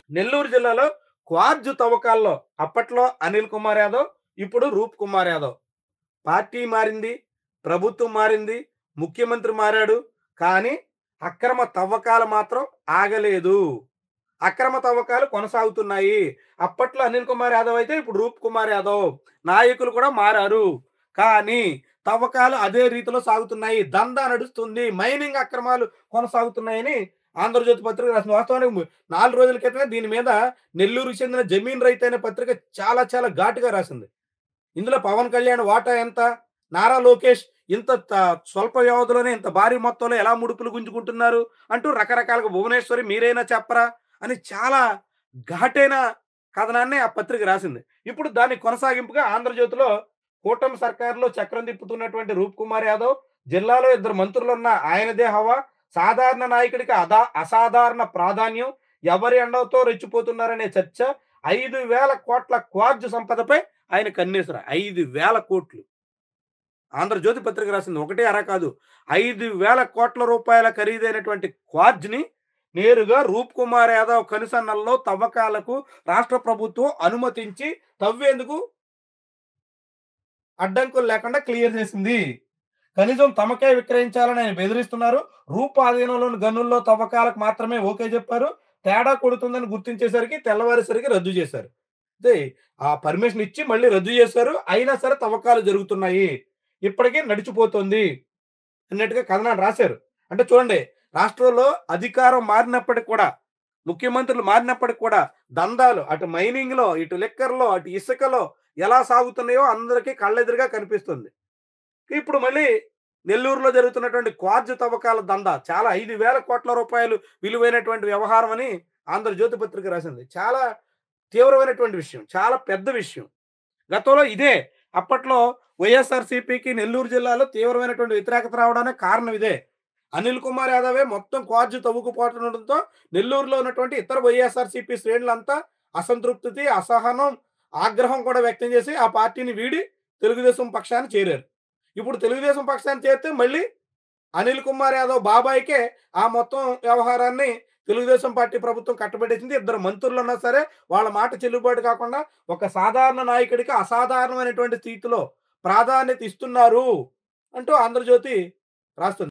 నెల్లూరు జిల్లాలో క్వార్జ్ తవ్వకాల్లో అప్పట్లో అనిల్ కుమార్ యాదవ్, ఇప్పుడు రూప్ కుమార్ యాదవ్. పార్టీ మారింది, ప్రభుత్వం మారింది, ముఖ్యమంత్రి మారాడు. కానీ అక్రమ తవ్వకాలు మాత్రం ఆగలేదు. అక్రమ తవ్వకాలు కొనసాగుతున్నాయి. అప్పట్లో అనిల్ కుమార్ యాదవ్ అయితే ఇప్పుడు రూప్ కుమార్ యాదవ్. నాయకులు కూడా మారారు. కానీ తవ్వకాలు అదే రీతిలో సాగుతున్నాయి. దందా నడుస్తుంది. మైనింగ్ అక్రమాలు కొనసాగుతున్నాయని ఆంధ్రజ్యోతి పత్రిక రాసింది. వాస్తవానికి 4 రోజుల క్రితమే దీని మీద నెల్లూరుకి చెందిన జమీన్ రైతు అనే పత్రిక చాలా చాలా ఘాటుగా రాసింది. ఇందులో పవన్ కళ్యాణ్ వాటా ఎంత? నారా లోకేష్ ఇంత స్వల్ప వ్యవధిలోనే ఇంత భారీ మొత్తంలో ఎలా ముడుపులు గుంజుకుంటున్నారు? అంటూ రకరకాలుగా భువనేశ్వరి మీరైనా చెప్పరా? అని చాలా ఘాటైన కథనాన్ని ఆ పత్రిక రాసింది. ఇప్పుడు దాని కొనసాగింపుగా ఆంధ్రజ్యోతిలో కూటమి సర్కారులో చక్రం తిప్పుతున్నటువంటి రూప్ కుమార్ యాదవ్, జిల్లాలో 2 మంత్రులున్న ఆయనదే హవా, సాధారణ నాయకుడికి అసాధారణ ప్రాధాన్యం, ఎవరి అండతో రెచ్చిపోతున్నారనే చర్చ, 5,000 కోట్ల క్వార్జ్ సంపదపై ఆయన కన్నేసారు. 5,000 కోట్లు. ఆంధ్రజ్యోతి పత్రిక రాసింది. ఒకటి అర కాదు. 5,000 కోట్ల రూపాయల ఖరీదైనటువంటి క్వార్జ్‌ని నేరుగా రూప్ కుమార్ యాదవ్ కనుసన్నల్లో తవ్వకాలకు రాష్ట్ర ప్రభుత్వం అనుమతించి తవ్వేందుకు అడ్డంకులు లేకుండా క్లియర్ చేసింది. కనీసం తమకే విక్రయించాలని ఆయన బెదిరిస్తున్నారు. రూప్ ఆధీనంలోని గనుల్లో తవ్వకాలకు మాత్రమే ఓకే చెప్పారు. తేడా కొడుతుందని గుర్తించేసరికి తెల్లవారేసరికి రద్దు చేశారు. అయితే ఆ పర్మిషన్ ఇచ్చి మళ్ళీ రద్దు చేశారు. అయినా సరే తవ్వకాలు జరుగుతున్నాయి. ఇప్పటికి నడిచిపోతుంది అన్నట్టుగా కథనాన్ని రాశారు. అంటే చూడండి, రాష్ట్రంలో అధికారం మారినప్పటికి కూడా, ముఖ్యమంత్రులు మారినప్పటికి కూడా దందాలు అటు మైనింగ్‌లో, ఇటు లిక్కర్‌లో, అటు ఇసుకలో ఎలా సాగుతున్నాయో అందరికీ కళ్ళెదురుగా కనిపిస్తుంది. ఇప్పుడు మళ్ళీ నెల్లూరులో జరుగుతున్నటువంటి క్వార్జ్ తవ్వకాల దందా చాలా 5,000 కోట్ల రూపాయలు విలువైనటువంటి వ్యవహారం అని ఆంధ్రజ్యోతి పత్రిక రాసింది. చాలా తీవ్రమైనటువంటి విషయం. చాలా పెద్ద విషయం. గతంలో ఇదే అప్పట్లో వైఎస్ఆర్‌సీపీకి నెల్లూరు జిల్లాలో తీవ్రమైనటువంటి వ్యతిరేకత రావడానికి కారణం ఇదే. అనిల్ కుమార్ యాదవే మొత్తం క్వార్జ్ తవ్వుకుపోతుండటంతో నెల్లూరులో ఉన్నటువంటి ఇతర వైఎస్ఆర్‌సీపీ శ్రేణులంతా అసంతృప్తి, అసహనం, ఆగ్రహం కూడా వ్యక్తం చేసి ఆ పార్టీని వీడి తెలుగుదేశం పక్షాన చేరారు. ఇప్పుడు తెలుగుదేశం పక్షాన చేరితే మళ్ళీ అనిల్ కుమార్ యాదవ్ బాబాయికే ఆ మొత్తం వ్యవహారాన్ని తెలుగుదేశం పార్టీ ప్రభుత్వం కట్టబెట్టేసింది. 2 మంత్రులున్నా సరే వాళ్ళ మాట చెల్లుబాటు కాకుండా ఒక సాధారణ నాయకుడికి అసాధారణమైనటువంటి స్థితిలో ప్రాధాన్యత ఇస్తున్నారు అంటూ ఆంధ్రజ్యోతి రాస్తుంది.